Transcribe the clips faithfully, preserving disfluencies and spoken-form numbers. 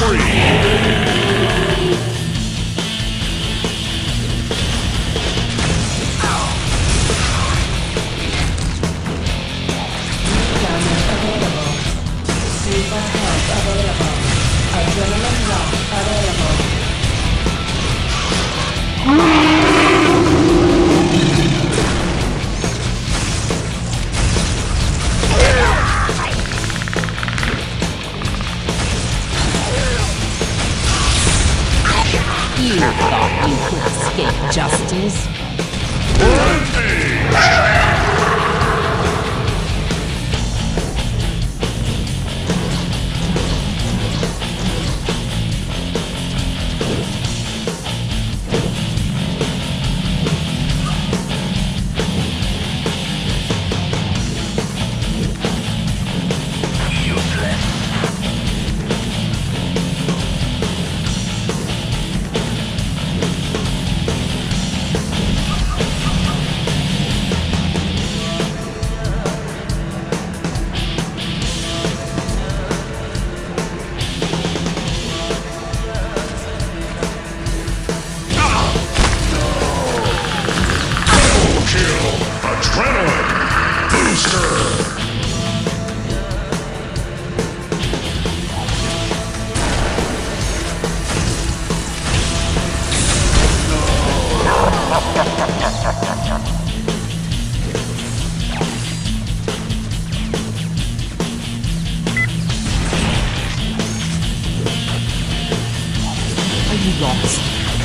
You thought you could escape justice? Are you lost?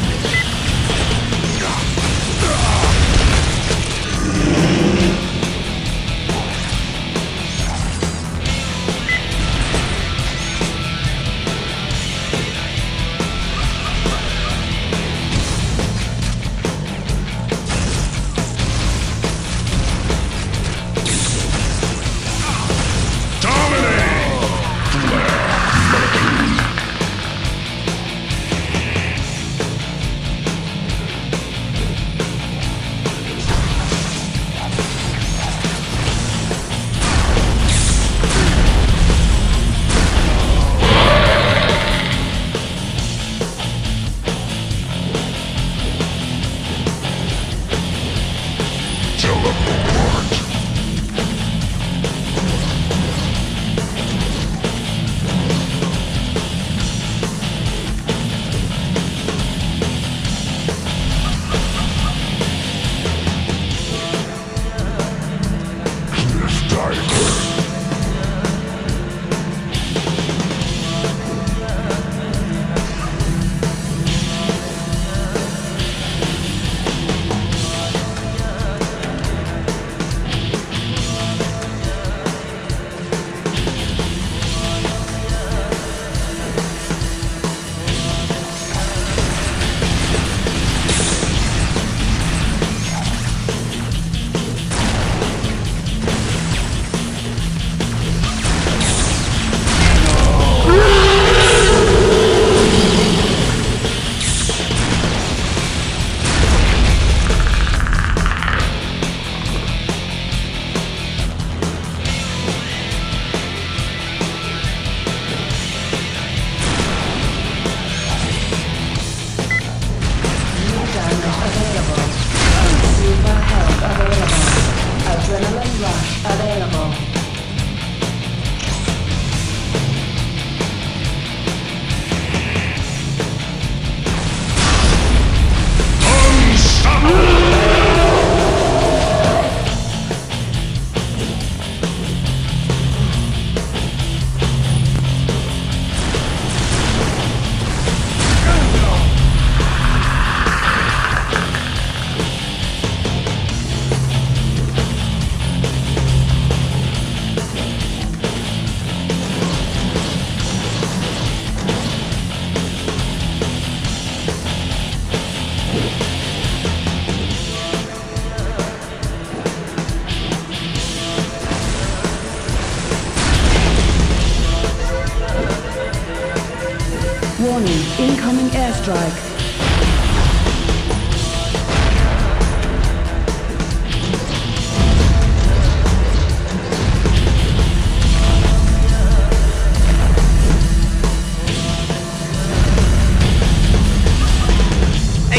Warning, incoming airstrike.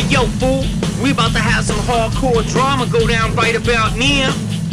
yo, fool, we about to have some hardcore drama go down right about now.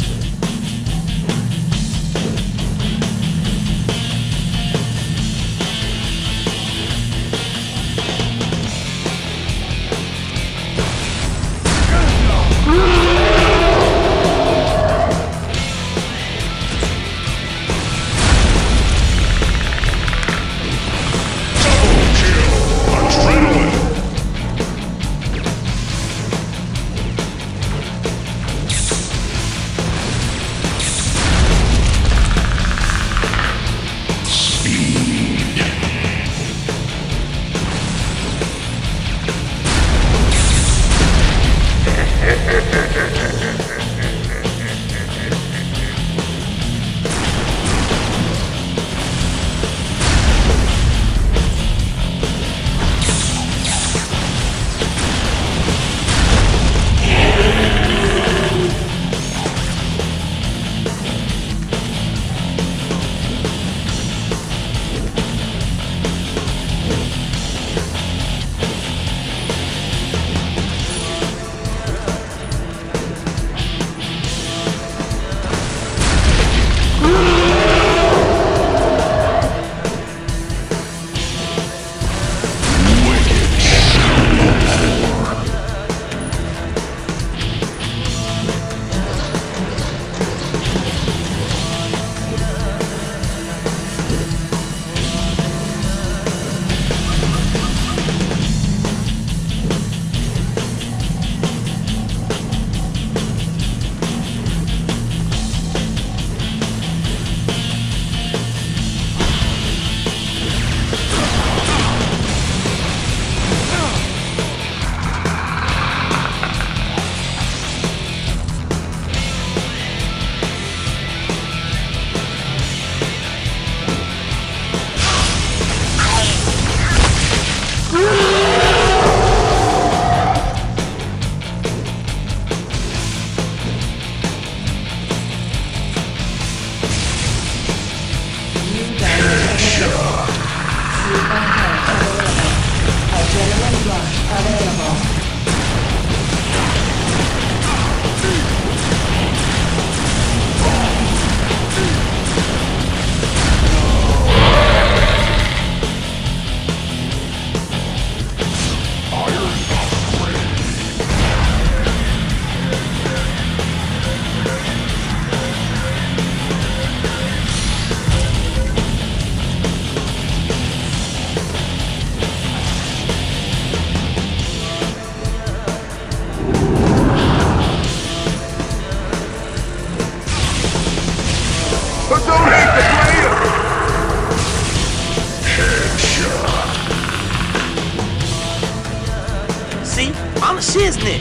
See? I'm a shiznit.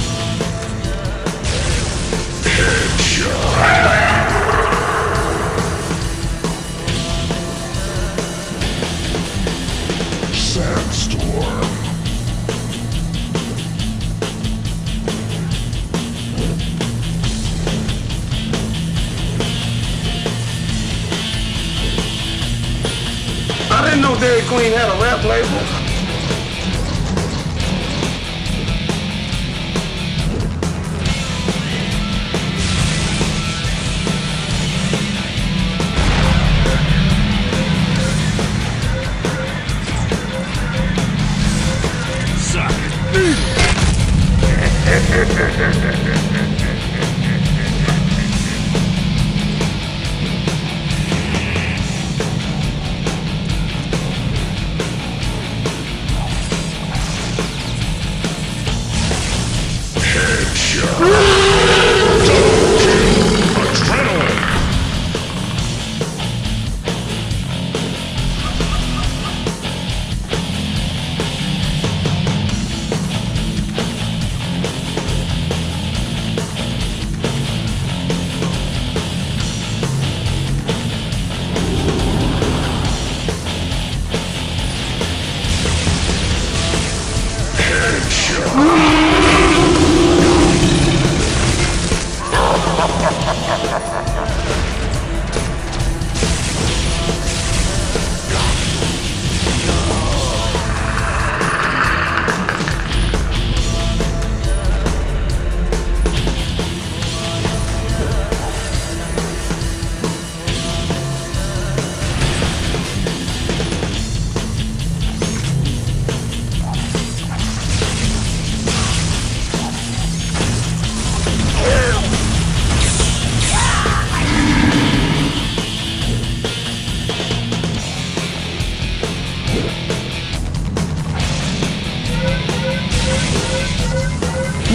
Sandstorm. I didn't know Dairy Queen had a rap label.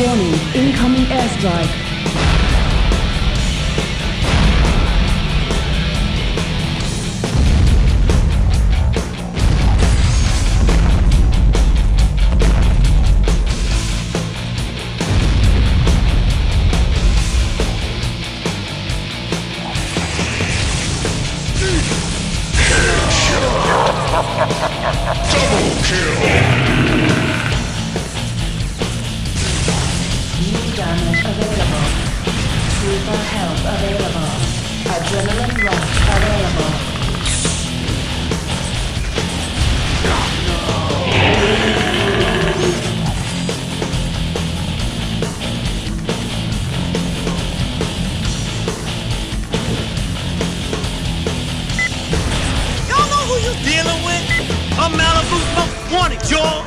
Warning, incoming airstrike. New damage available. Super health available. Adrenaline rush available. Y'all know who you dealing with? A Malibu Most Wanted, y'all.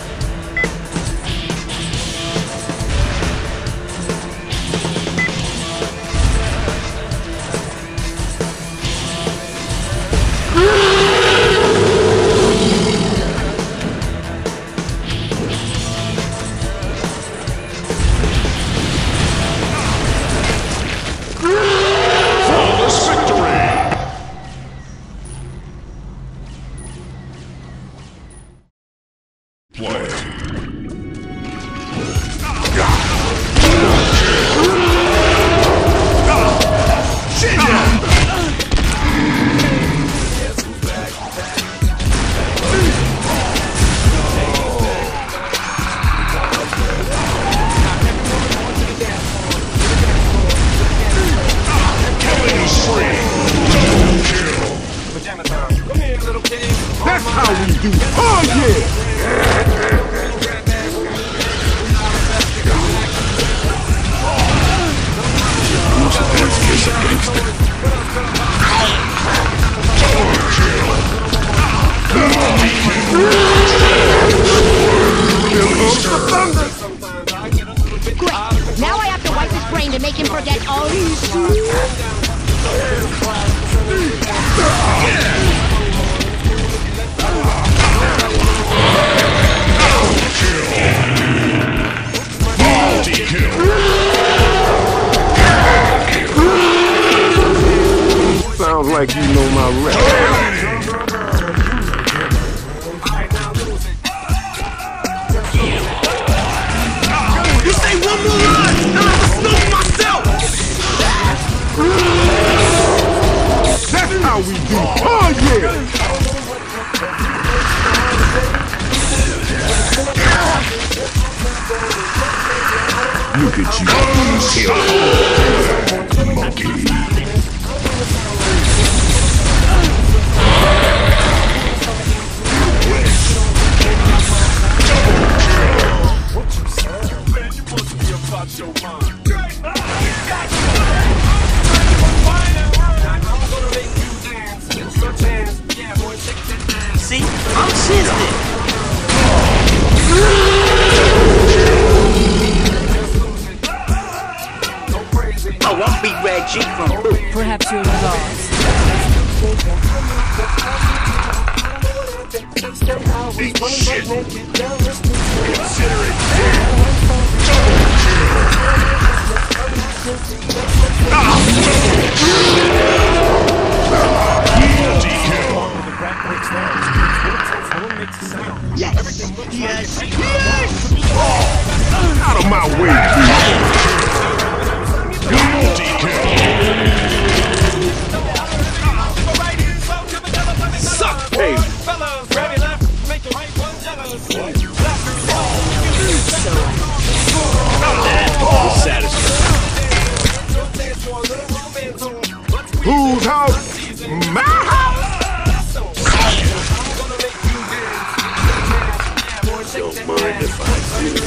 Flawless victory! Play. Killing spree. Double kill. That's how we do. Oh yeah! Great. Now I have to wipe his brain to make him forget all these Sounds like you know my rap. You say one more line, and I'ma smoke myself. That's how we do. Oh yeah! Look at you, monkey. See, I'm Shiznit. Oh, I'm Big Red G from Boo. Perhaps you're lost. Eat shit. Consider it Yes, yes, yes. Out of my way, Suck, hey. Whose house? My house! Don't mind if I do.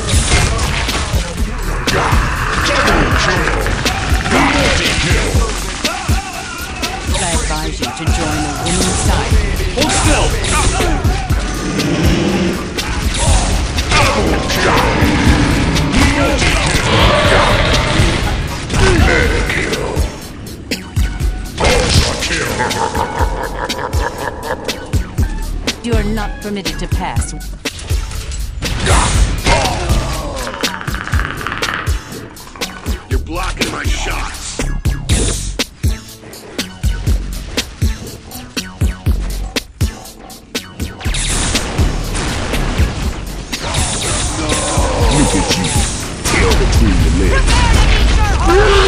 I advise you to join the winning side. hold still. You are not permitted to pass. blocking my shots. Look at you. Tail between your legs. Prepare to meet your